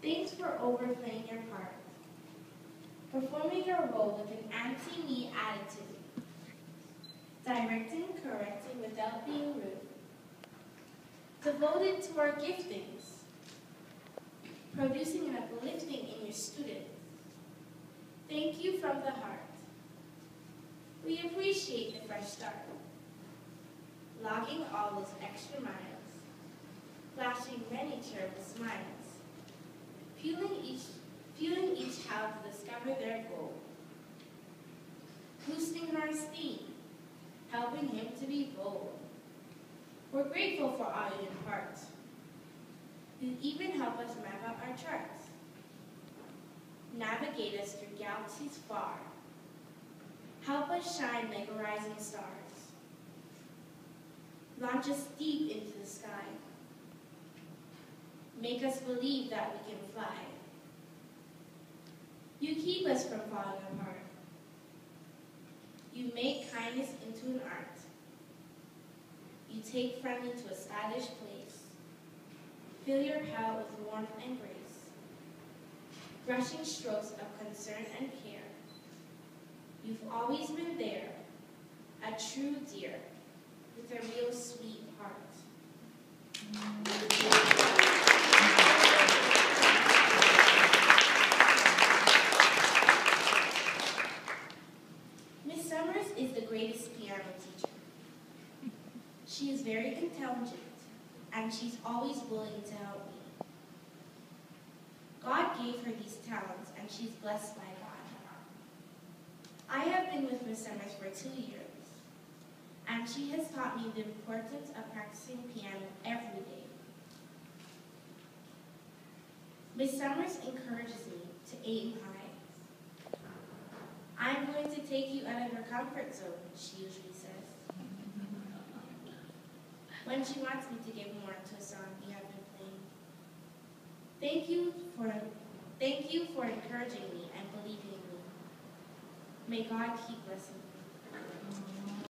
Thanks for overplaying your part, performing your role with an anti-me attitude, directing and correcting without being rude, devoted to our giftings, producing and uplifting in your students. Thank you from the heart. We appreciate the fresh start, logging all those extra miles, flashing many cheerful smiles, fueling each child to discover their goal, boosting her esteem, helping him to be bold. We're grateful for all you impart. You even help us map out our charts, navigate us through galaxies far, help us shine like rising stars, launch us deep into the sky, make us believe that we can fly. You keep us from falling apart. You make kindness into an art. You take friendly to a stylish place. Fill your hell with warmth and grace. Brushing strokes of concern and care. You've always been there, a true dear, with a real sweet heart. Miss Summers is the greatest piano teacher. She is very intelligent, and she's always willing to help me. God gave her these talents, and she's blessed by God. I have been with Miss Summers for 2 years, and she has taught me the importance of practicing piano every day. Miss Summers encourages me to aim high. I'm going to take you out of your comfort zone, she usually says, when she wants me to give more to a song we have been playing. Thank you for encouraging me and believing in me. May God keep blessing you.